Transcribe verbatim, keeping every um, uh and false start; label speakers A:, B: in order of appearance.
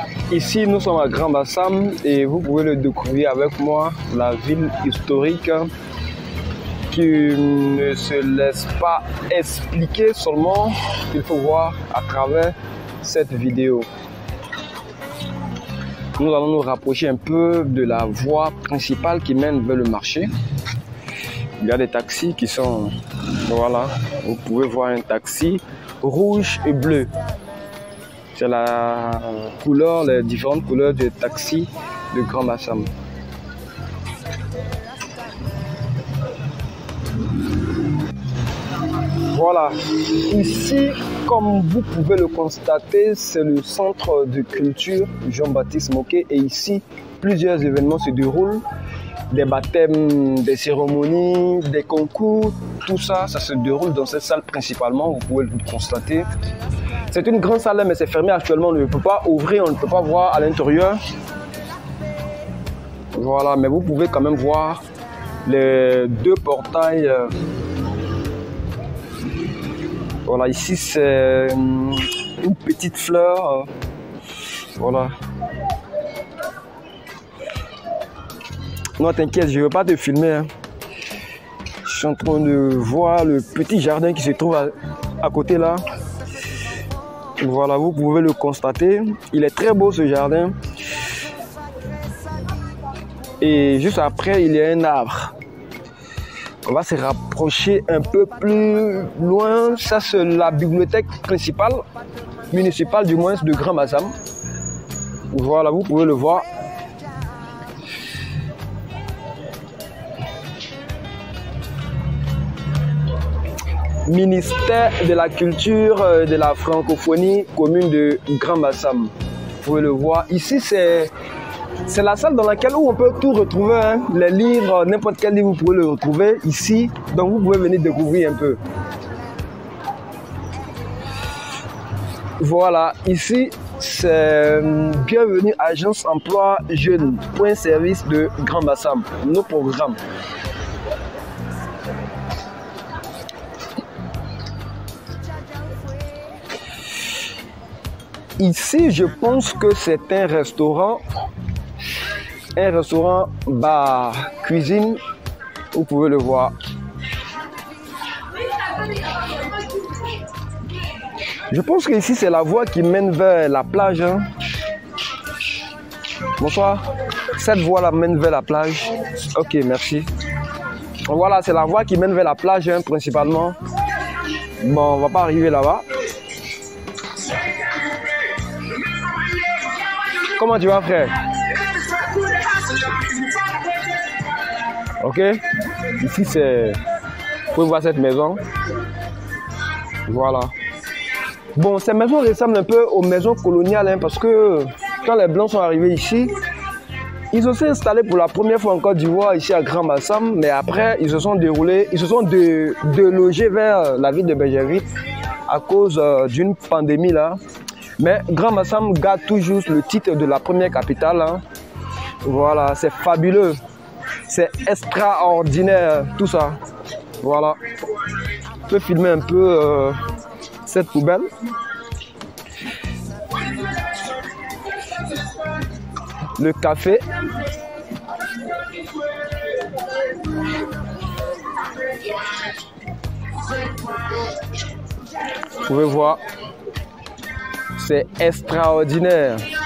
A: Ici, nous sommes à Grand Bassam et vous pouvez le découvrir avec moi, la ville historique qui ne se laisse pas expliquer seulement, il faut voir à travers cette vidéo. Nous allons nous rapprocher un peu de la voie principale qui mène vers le marché. Il y a des taxis qui sont, voilà, vous pouvez voir un taxi rouge et bleu. C'est la couleur, les différentes couleurs des taxis de Grand Bassam. Voilà, ici, comme vous pouvez le constater, c'est le centre de culture Jean-Baptiste Moquet et ici, plusieurs événements se déroulent. Des baptêmes, des cérémonies, des concours, tout ça, ça se déroule dans cette salle principalement, vous pouvez le constater. C'est une grande salle, mais c'est fermé actuellement, on ne peut pas ouvrir, on ne peut pas voir à l'intérieur. Voilà, mais vous pouvez quand même voir les deux portails. Voilà, ici c'est une petite fleur. Voilà. Non, t'inquiète, je ne veux pas te filmer. Hein. Je suis en train de voir le petit jardin qui se trouve à, à côté là. Voilà, vous pouvez le constater. Il est très beau ce jardin. Et juste après, il y a un arbre. On va se rapprocher un peu plus loin. Ça, c'est la bibliothèque principale, municipale du moins, de Grand Bassam. Voilà, vous pouvez le voir. Ministère de la culture et de la francophonie, commune de Grand Bassam. Vous pouvez le voir. Ici, c'est c'est la salle dans laquelle où on peut tout retrouver. Hein. Les livres, n'importe quel livre, vous pouvez le retrouver ici. Donc, vous pouvez venir découvrir un peu. Voilà, ici, c'est bienvenue Agence Emploi Jeune, point service de Grand Bassam, nos programmes. Ici, je pense que c'est un restaurant, un restaurant bar cuisine, vous pouvez le voir. Je pense que ici c'est la voie qui mène vers la plage. Hein. Bonsoir. Cette voie-là mène vers la plage. Ok, merci. Voilà, c'est la voie qui mène vers la plage hein, principalement. Bon, on va pas arriver là-bas. Comment tu vas, frère? Ok. Ici, c'est... Vous pouvez voir cette maison. Voilà. Bon, ces maisons ressemblent un peu aux maisons coloniales, hein, parce que quand les Blancs sont arrivés ici, ils ont s'est installés pour la première fois en Côte d'Ivoire, ici à Grand Bassam, mais après, ils se sont déroulés, ils se sont délogés vers la ville de Bergerac à cause euh, d'une pandémie là. Mais Grand Bassam garde toujours le titre de la première capitale. Hein. Voilà, c'est fabuleux. C'est extraordinaire, tout ça. Voilà. Je peux filmer un peu euh, cette poubelle. Le café. Vous pouvez voir. C'est extraordinaire.